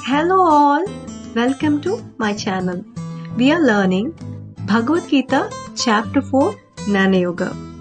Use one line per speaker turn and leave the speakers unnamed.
Hello all, welcome to my channel. We are learning Bhagavad Gita chapter 4 Jnana Yoga.